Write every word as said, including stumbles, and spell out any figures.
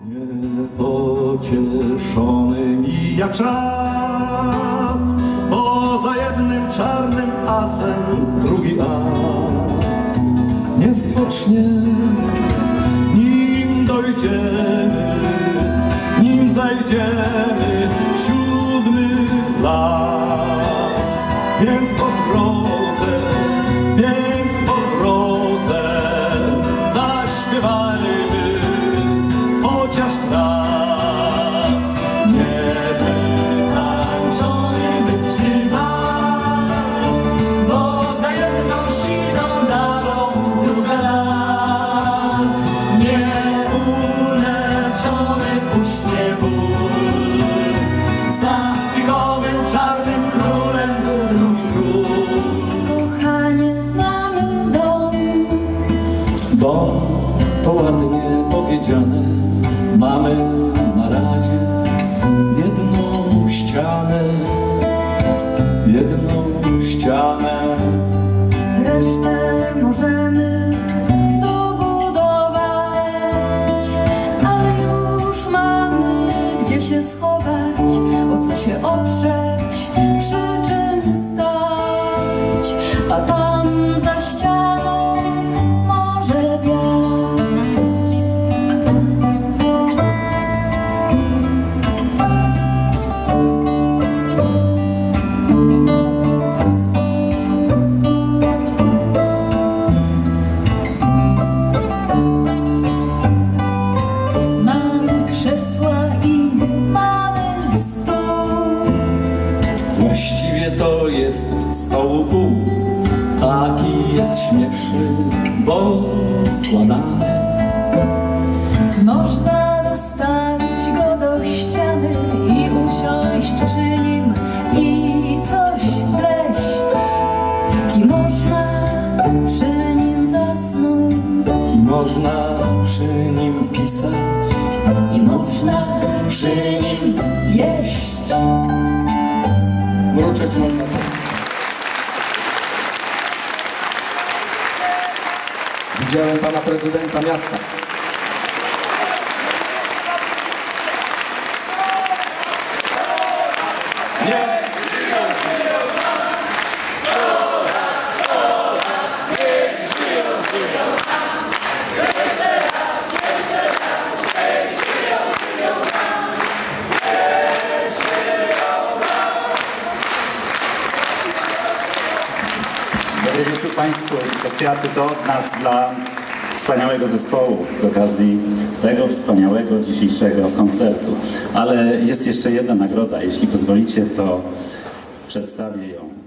Niepocieszony mija czas, bo za jednym czarnym asem drugi as nie spocznie, nim dojdziemy, nim zajdziemy w siódmy las. Więc po drodze, więc po drodze zaśpiewajmy chociaż raz. Niewytańczony wytrzyma, bo za jedną siną dalą druga da. Nieuleczony uśnie ból, za figowym czarnym królem drugi król. Kochanie, mamy dom. Dom to ładnie powiedziane. Mamy na razie jedną ścianę, jedną ścianę. Resztę możemy dobudować, ale już mamy gdzie się schować, o co się oprzeć, przy czym stać. A tam za ścianą może wiać. Właściwie to jest stołu pół, taki jest śmieszny, bo składany. Można dostawić go do ściany i usiąść przy nim i coś pleść. I można przy nim zasnąć, I można przy nim pisać, i można przy nim Jeść. mruczeć można. Widziałem pana prezydenta miasta. Nie! Dobry wieczór Państwu. Te kwiaty to od nas dla wspaniałego zespołu z okazji tego wspaniałego dzisiejszego koncertu. Ale jest jeszcze jedna nagroda. Jeśli pozwolicie, to przedstawię ją.